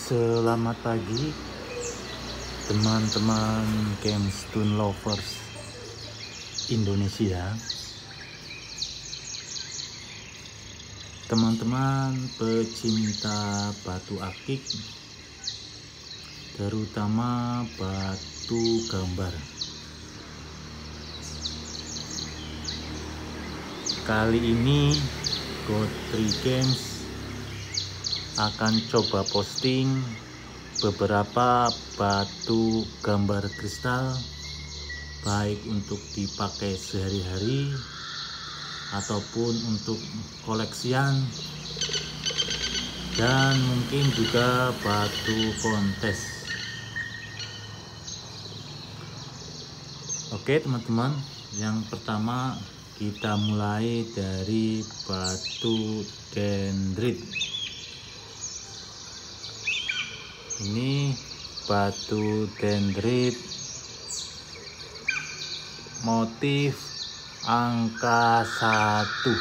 Selamat pagi teman-teman gemstone lovers Indonesia, teman-teman pecinta batu akik, terutama batu gambar. Kali ini God3 Games akan coba posting beberapa batu gambar kristal, baik untuk dipakai sehari-hari ataupun untuk koleksian, dan mungkin juga batu kontes. Oke teman-teman, yang pertama kita mulai dari batu dendrit. Ini batu dendrit motif angka 1.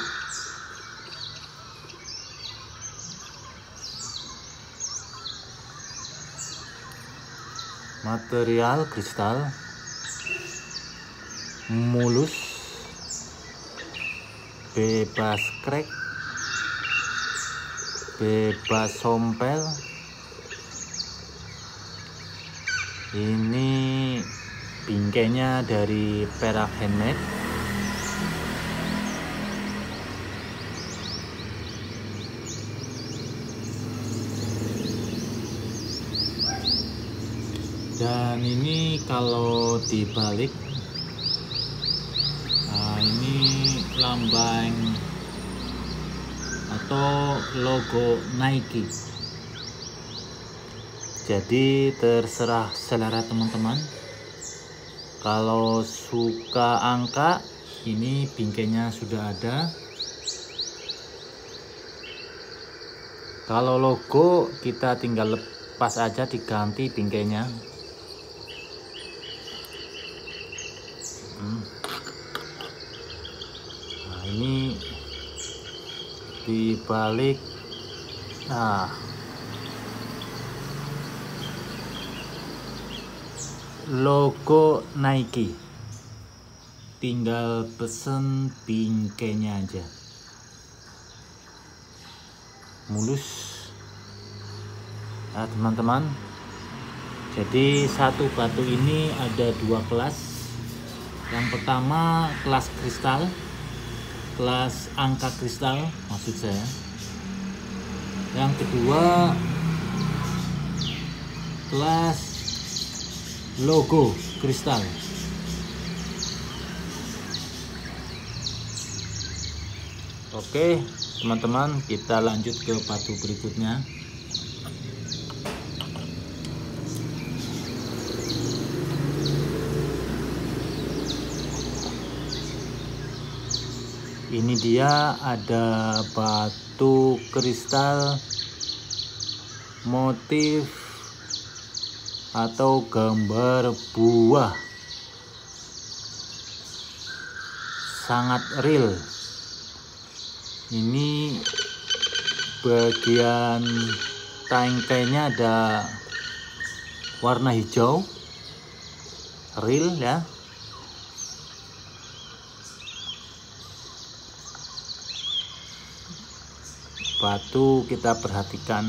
Material kristal mulus, bebas crack, bebas sompel. Ini bingkainya dari perak handmade. Dan ini kalau dibalik, nah ini lambang atau logo Nike. Jadi terserah selera teman-teman. Kalau suka angka, ini bingkainya sudah ada. Kalau logo, kita tinggal lepas aja, diganti bingkainya. Nah, ini dibalik. Nah, logo Nike, tinggal pesen bingkainya aja. Mulus. Nah teman-teman, jadi satu batu ini ada 2 kelas. Yang pertama kelas kristal, kelas angka kristal maksud saya. Yang kedua kelas logo kristal. Oke teman-teman, kita lanjut ke batu berikutnya. Ini dia, ada batu kristal motif atau gambar buah, sangat real. Ini bagian tangkainya ada warna hijau, real ya. Batu kita perhatikan,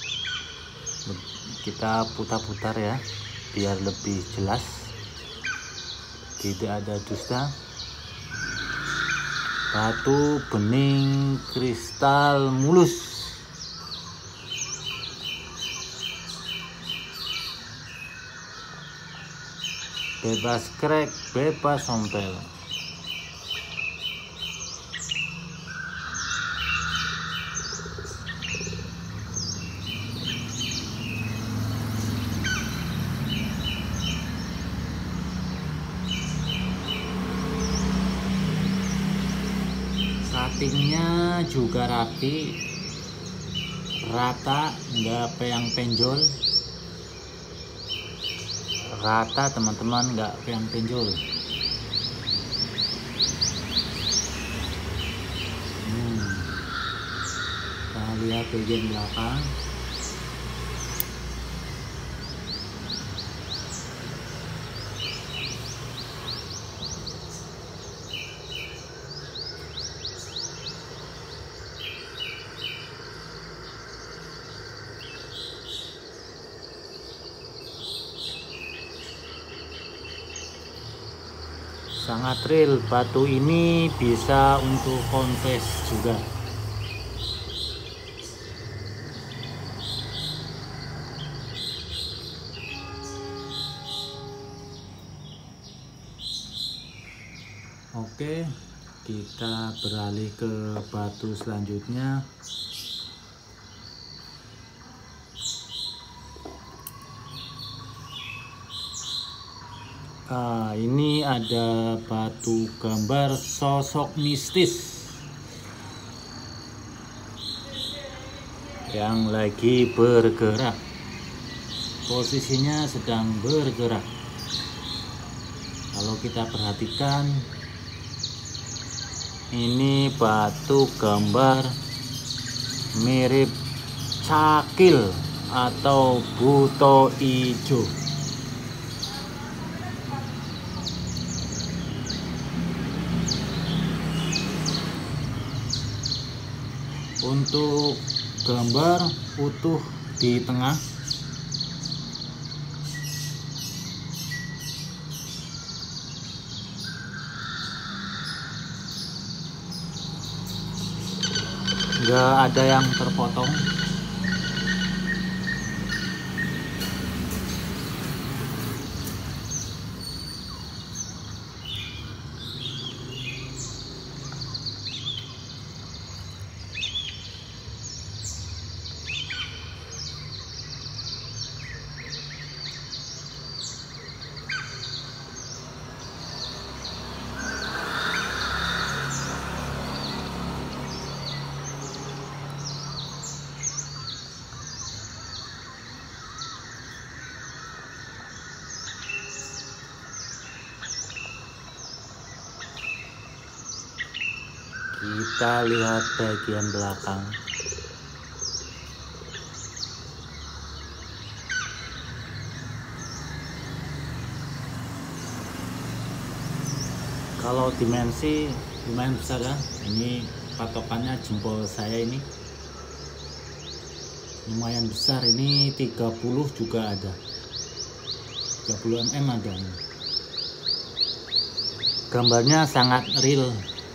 kita putar-putar ya biar lebih jelas, tidak ada dusta. Batu bening kristal mulus, bebas crack, bebas sompel. Cuttingnya juga rapi, rata, nggak peyang penjol. Rata teman-teman, nggak peyang penjol. Kita lihat bagian belakang. sangat real. Batu ini bisa untuk kontes juga. Oke, kita beralih ke batu selanjutnya. Ini ada batu gambar sosok mistis yang lagi bergerak. Posisinya sedang bergerak. Kalau kita perhatikan, ini batu gambar mirip cakil atau buto ijo. Untuk gambar utuh di tengah. Nggak ada yang terpotong. Kita lihat bagian belakang. Kalau dimensi lumayan besar ya. Ini patokannya jempol saya ini. Lumayan besar, ini 30 juga ada. 30 mm ada ini. Gambarnya sangat real.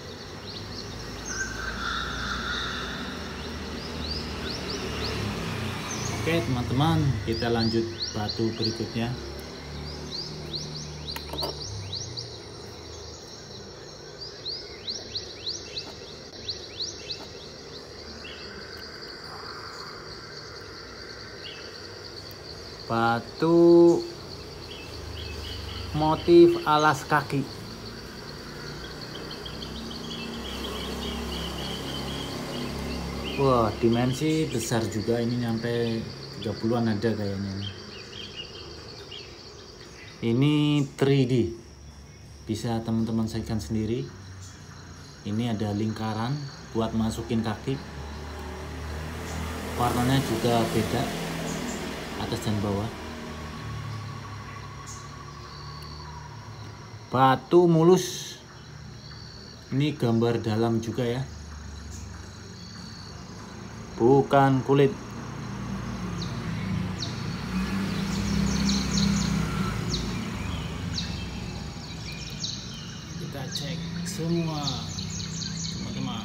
Oke teman-teman, kita lanjut batu berikutnya. Batu motif alas kaki. Wah, dimensi besar juga, ini nyampe 30-an ada kayaknya. Ini 3D, bisa teman-teman saksikan sendiri. Ini ada lingkaran buat masukin kaki. Warnanya juga beda, atas dan bawah. Batu mulus, ini gambar dalam juga ya, bukan kulit. Kita cek semua teman-teman.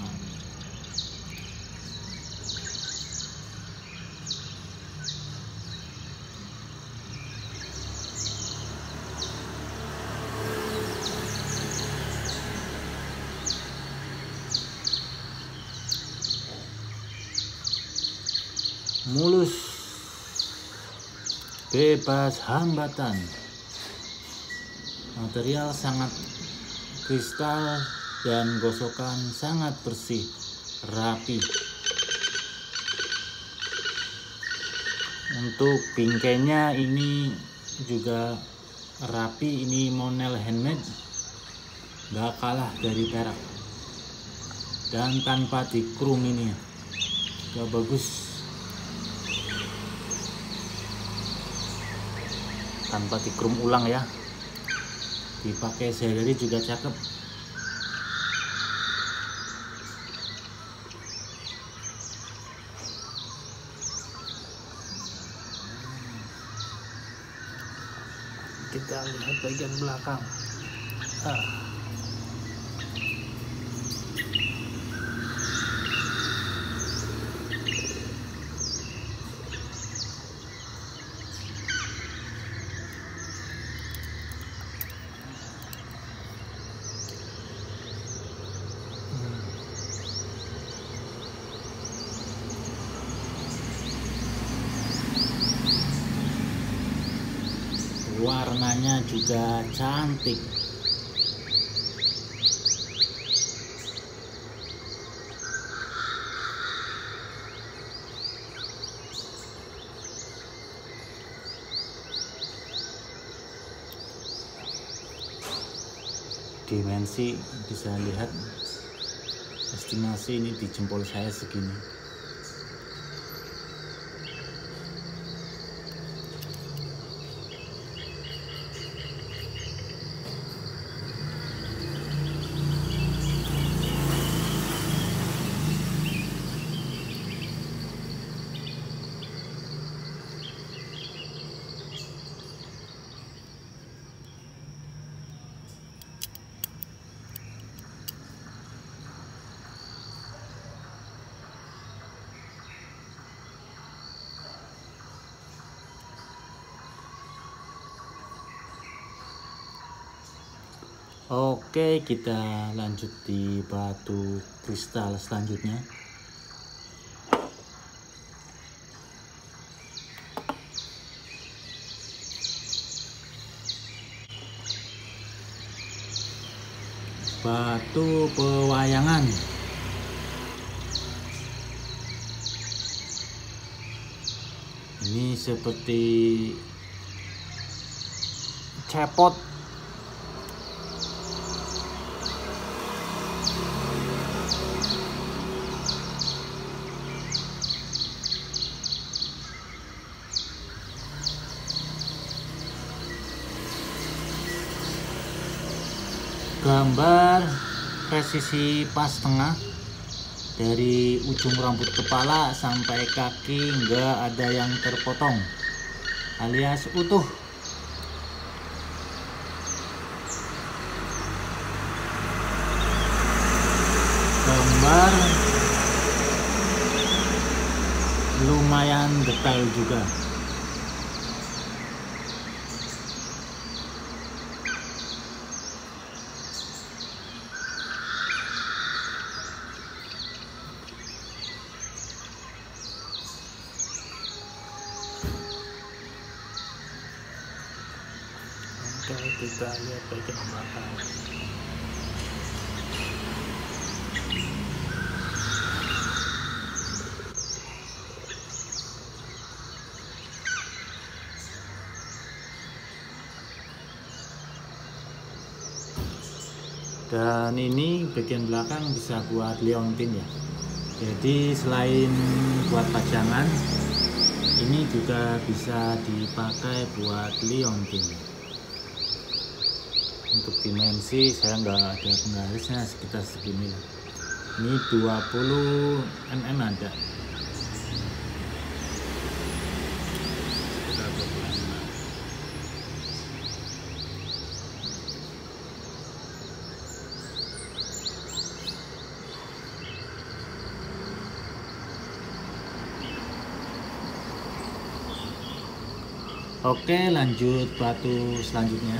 Mulus, bebas hambatan, material sangat kristal dan gosokan sangat bersih, rapi. Untuk bingkainya ini juga rapi, ini monel handmade, gak kalah dari perak dan tanpa dikrum. Ini gak bagus, tanpa dikrum ulang ya, dipakai sehari-hari juga cakep. Kita lihat bagian belakang. warnanya juga cantik. Dimensi bisa lihat, estimasi ini di jempol saya segini. Oke, kita lanjut di batu kristal selanjutnya. Batu pewayangan. Ini seperti cepot. Gambar presisi pas tengah, dari ujung rambut kepala sampai kaki nggak ada yang terpotong alias utuh. Gambar lumayan detail juga. Oke, kita lihat bagian belakang. Dan ini bagian belakang bisa buat liontin ya. Jadi selain buat pajangan, ini juga bisa dipakai buat liontin. Untuk dimensi saya nggak ada penggarisnya, sekitar segini lah. Ini 20 mm ada. Oke, lanjut batu selanjutnya.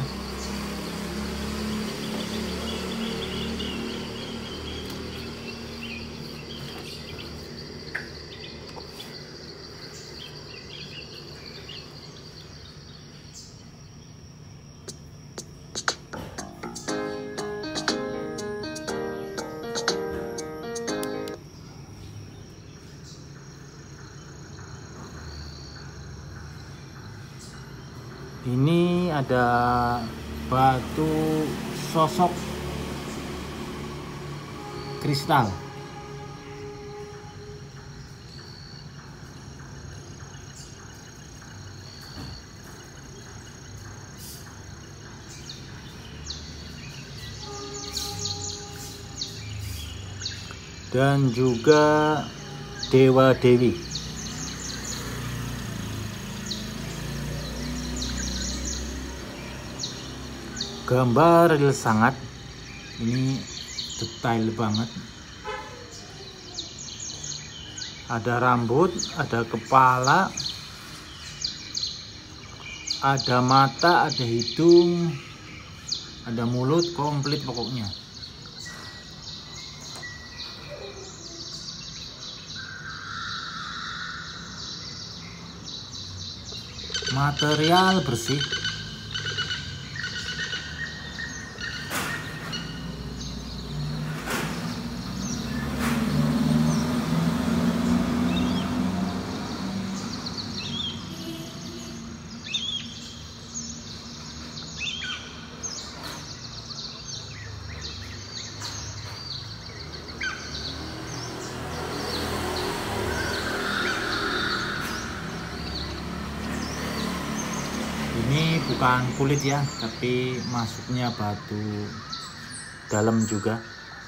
Ini ada batu sosok kristal. Dan juga dewa-dewi. Gambar real sangat, ini detail banget. Ada rambut, ada kepala, ada mata, ada hidung, ada mulut, komplit pokoknya. Material bersih, Ini bukan kulit ya, tapi masuknya batu dalam juga.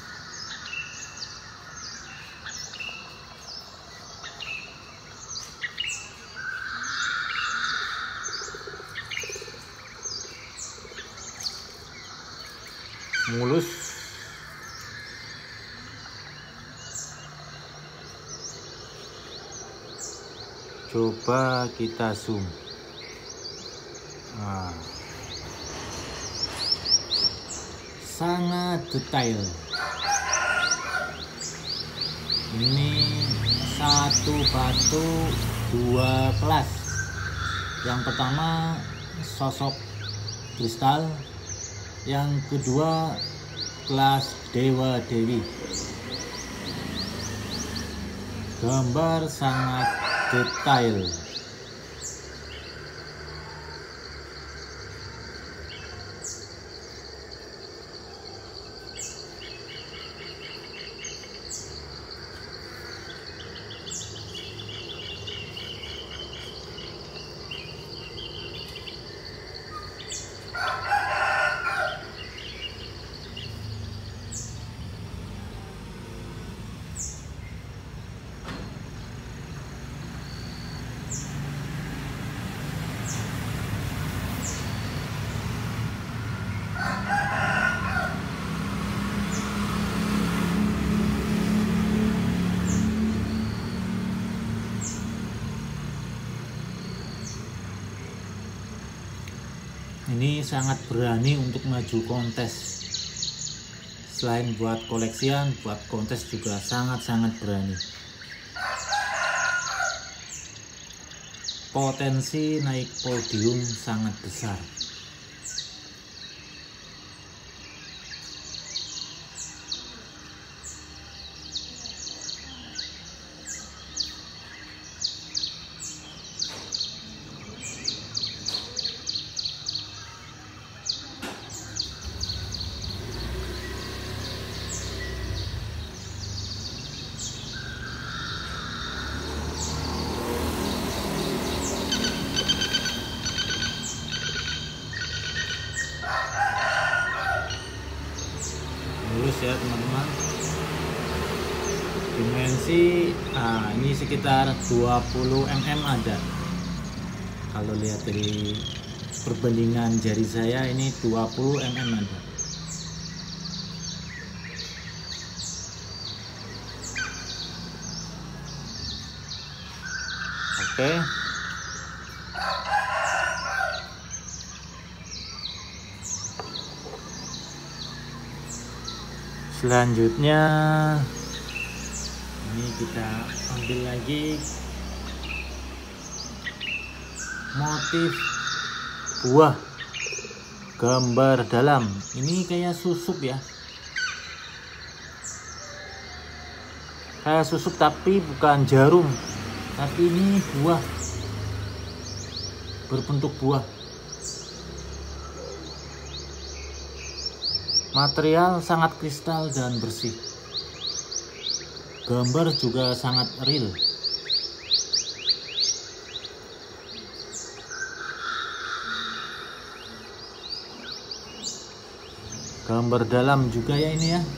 Mulus. Coba kita zoom. Nah, sangat detail. Ini satu batu dua kelas. Yang pertama sosok kristal, yang kedua kelas dewa dewi. Gambar sangat detail. Ini sangat berani untuk maju kontes. Selain buat koleksian, buat kontes juga sangat-sangat berani. Potensi naik podium sangat besar. Ya teman-teman, dimensi ini sekitar 20 mm ada. Kalau lihat dari perbandingan jari saya, ini 20 mm ada. Oke. Selanjutnya ini kita ambil lagi motif buah gambar dalam. Ini kayak susuk ya, kayak susuk tapi bukan jarum, tapi ini buah, berbentuk buah. Material sangat kristal dan bersih. Gambar juga sangat real. Gambar dalam juga ya ini ya.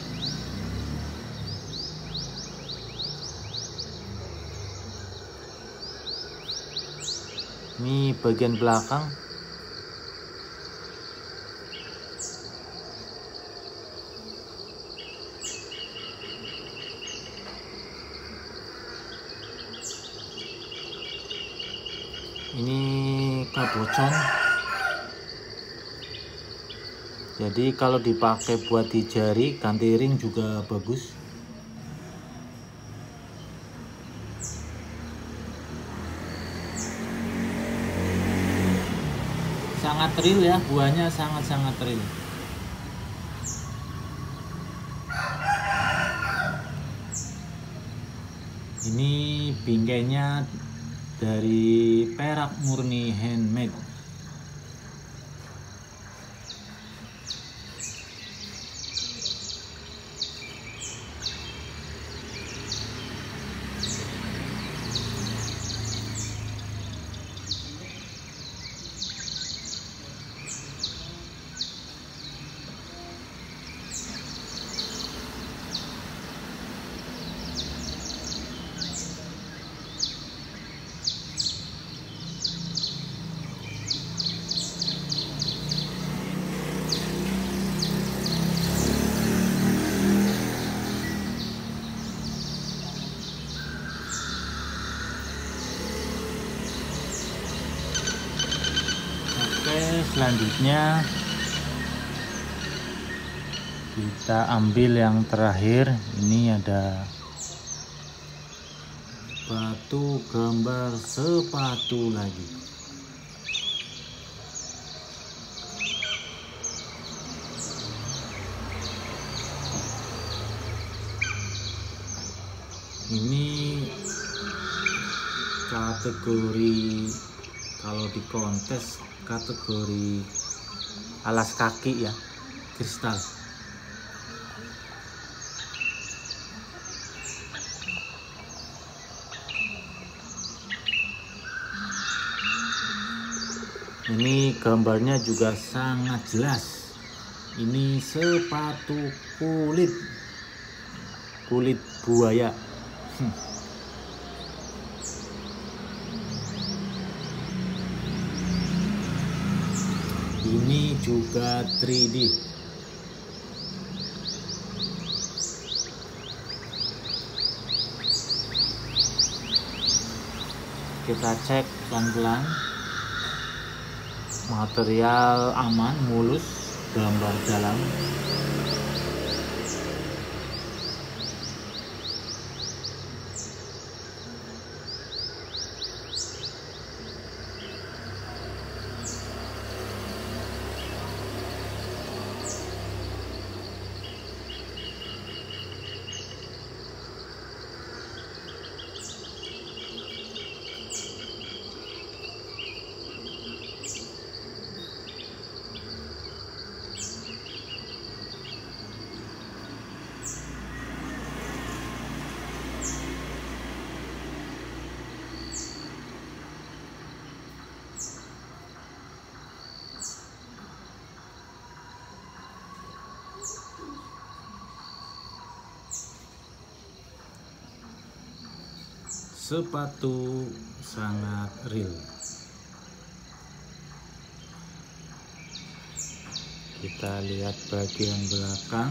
Ini bagian belakang. Ini kabocon. Jadi kalau dipakai buat di jari, ganti ring juga bagus. Sangat real ya, buahnya sangat-sangat real. Ini bingkainya dari perak murni handmade. selanjutnya kita ambil yang terakhir. Ini ada batu gambar sepatu lagi. Ini kategori, kalau di kontes kategori alas kaki ya, kristal. Ini gambarnya juga sangat jelas. Ini sepatu kulit buaya. Ini juga 3D. Kita cek pelan-pelan. Material aman, mulus, gambar dalam. Sepatu sangat real. Kita lihat bagian belakang.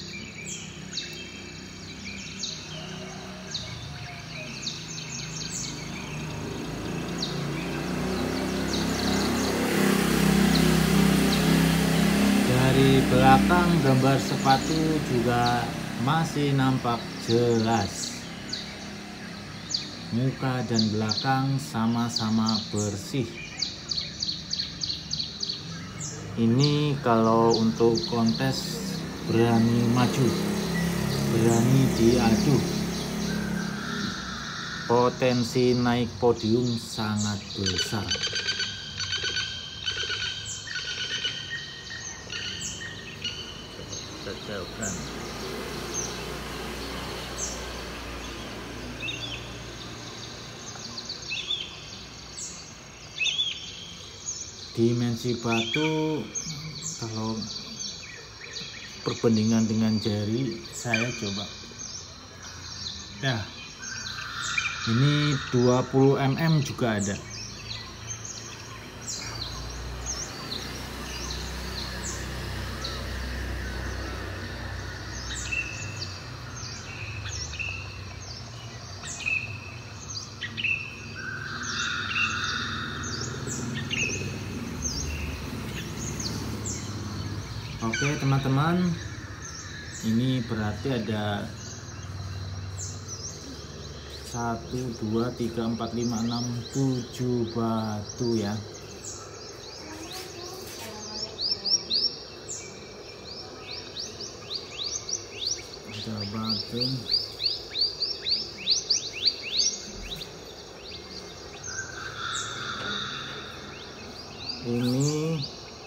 Dari belakang gambar sepatu juga masih nampak jelas. Muka dan belakang sama-sama bersih. Ini kalau untuk kontes berani maju, berani diadu. Potensi naik podium sangat besar. Kita jauhkan. Dimensi batu kalau perbandingan dengan jari saya coba. Nah, ini 20 mm juga ada. Oke teman-teman, ini berarti ada 1, 2, 3, 4, 5, 6, 7 batu ya. Ada batu. Ini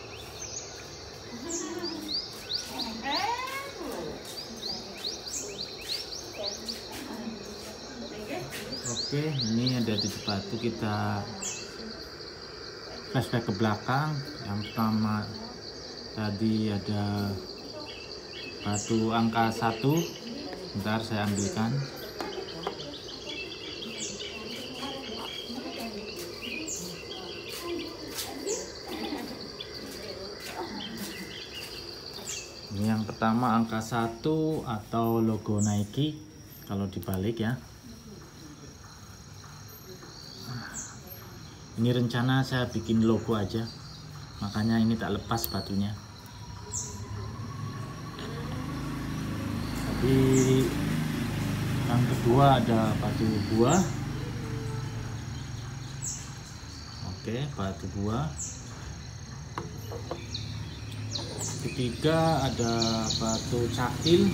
oke, ini ada 7 batu. Kita flashback ke belakang. Yang pertama tadi ada batu angka 1. Bentar saya ambilkan. Ini yang pertama angka 1 atau logo Nike kalau dibalik ya. Ini rencana saya bikin logo aja, makanya ini tak lepas batunya. Jadi yang kedua ada batu buah. Oke, batu buah. Ketiga ada batu cakil.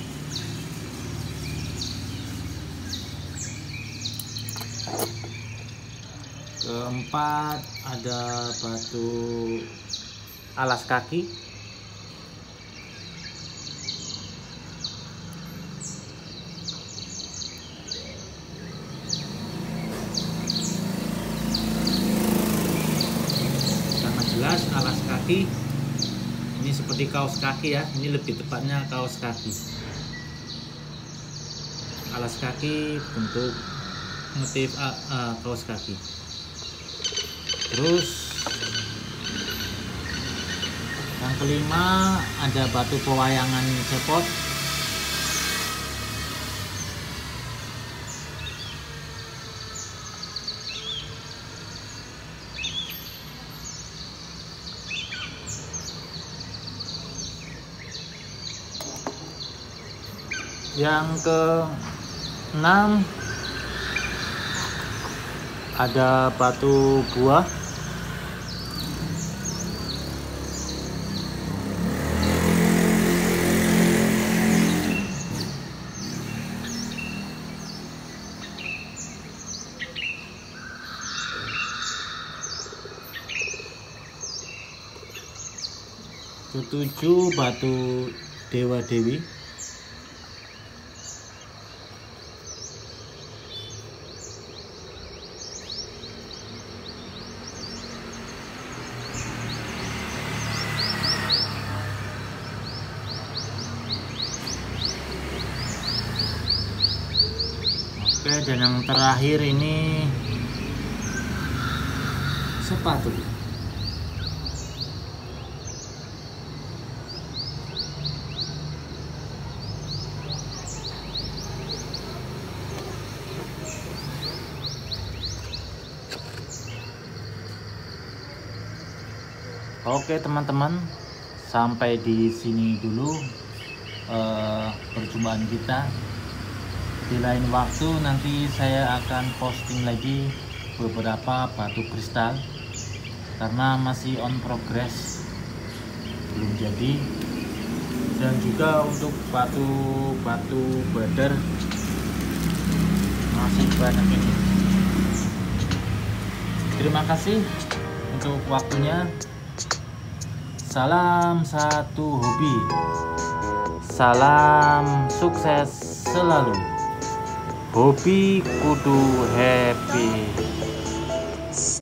Keempat ada batu alas kaki. Sangat jelas alas kaki. Ini seperti kaos kaki ya, ini lebih tepatnya kaos kaki. Alas kaki bentuk motif kaos kaki. Terus yang kelima ada batu pewayangan cepot. Yang keenam ada batu buah. Ketujuh batu dewa dewi. Oke, dan yang terakhir ini sepatu. Oke teman-teman, sampai di sini dulu perjumpaan kita. Di lain waktu nanti saya akan posting lagi beberapa batu kristal karena masih on progress, belum jadi. Dan juga untuk batu badar masih banyak ini. Terima kasih untuk waktunya. Salam satu hobi, salam sukses selalu, hobi kudu happy.